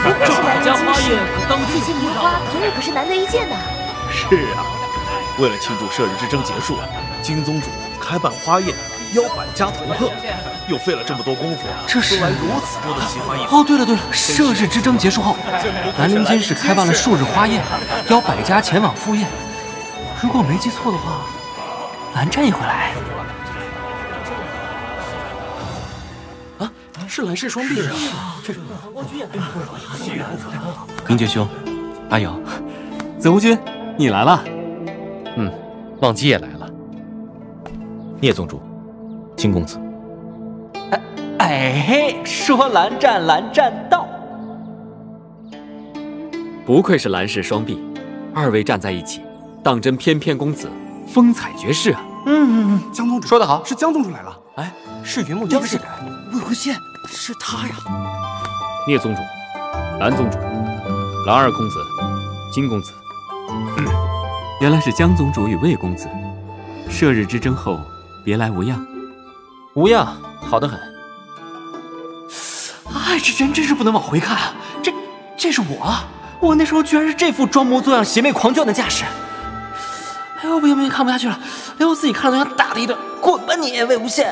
这百家花宴当这些名花平日可是难得一见的。 是啊，为了庆祝射日之争结束，金宗主开办花宴，邀百家同贺，又费了这么多功夫， 这是收来如此多的奇花异草。 哦，对了，射日之争结束后，兰陵监视开办了数日花宴，邀百家前往赴宴。如果我没记错的话，蓝湛也会来。啊，是蓝氏双璧啊！这明觉兄，阿瑶，子无君，你来了。 忘机也来了。聂宗主，金公子。 哎，说蓝湛到。 不愧是蓝氏双璧，二位站在一起，当真翩翩公子，风采绝世啊！ 江宗主说得好， 是江宗主来了。 哎，是云木江氏人， 魏无羡是他呀。 聂宗主，蓝宗主，蓝二公子，金公子。 原来是江宗主与魏公子，射日之争后别来无恙。 无恙，好得很。 哎，这人真是不能往回看啊！这是我那时候居然是这副装模作样、邪魅狂狷的架势。哎呦，不行，看不下去了，连我自己看了都想打他一顿。滚吧你，魏无羡！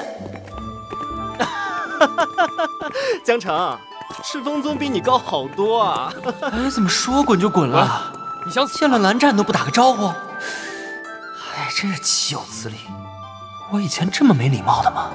江城，赤峰宗比你高好多啊！ 哎，怎么说滚就滚了？你想见了蓝湛都不打个招呼？哎，真是岂有此理！我以前这么没礼貌的吗？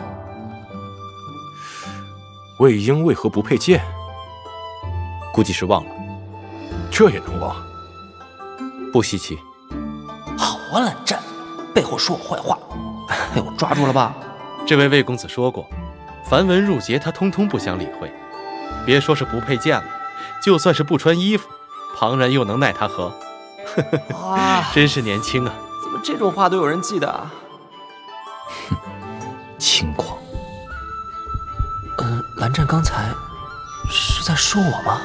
魏婴为何不佩剑？估计是忘了。这也能忘？不稀奇。 好啊，蓝湛，背后说我坏话，被我抓住了吧？ 这位魏公子说过，繁文缛节他通通不想理会。别说是不配剑了，就算是不穿衣服，旁人又能奈他何？ 哇， 真是年轻啊！ 怎么这种话都有人记得啊？ 哼，轻狂。 蓝湛刚才是在说我吗？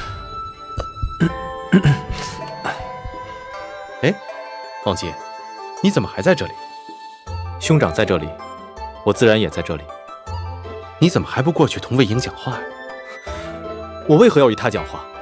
哎，忘机，你怎么还在这里？兄长在这里，我自然也在这里。你怎么还不过去同魏婴讲话呀？我为何要与他讲话？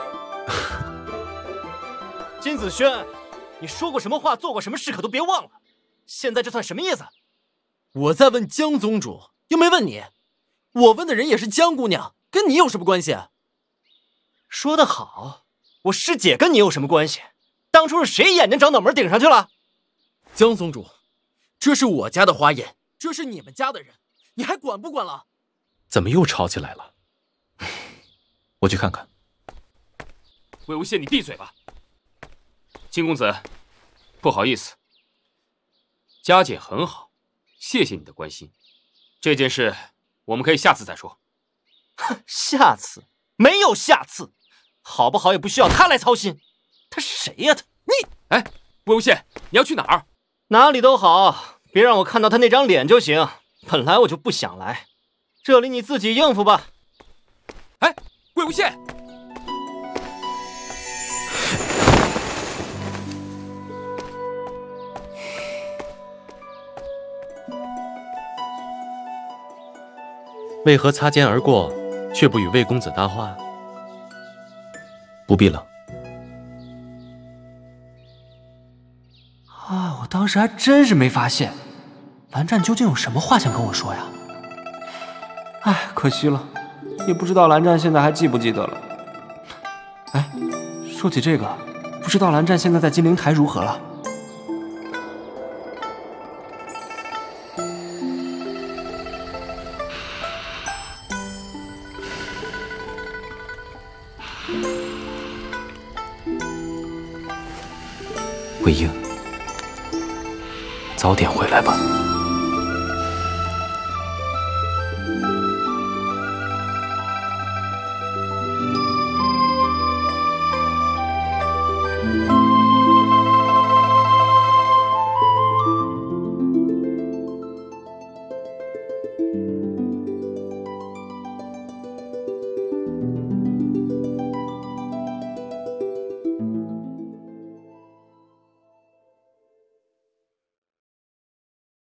金子轩，你说过什么话，做过什么事，可都别忘了。现在这算什么意思？ 我在问江宗主，又没问你。我问的人也是江姑娘，跟你有什么关系？ 说得好，我师姐跟你有什么关系？当初是谁眼睛长脑门顶上去了？ 江宗主，这是我家的花宴，这是你们家的人，你还管不管了？ 怎么又吵起来了？我去看看。 魏无羡，你闭嘴吧。金公子，不好意思，佳姐很好，谢谢你的关心。这件事我们可以下次再说。 哼，下次没有下次，好不好也不需要他来操心。他谁呀？ 你哎，魏无羡，你要去哪儿？ 哪里都好，别让我看到他那张脸就行。本来我就不想来，这里你自己应付吧。 哎，魏无羡。 为何擦肩而过，却不与魏公子搭话？不必了。 啊，我当时还真是没发现，蓝湛究竟有什么话想跟我说呀？哎，可惜了，也不知道蓝湛现在还记不记得了。哎，说起这个，不知道蓝湛现在在金陵台如何了？ 魏婴，早点回来吧。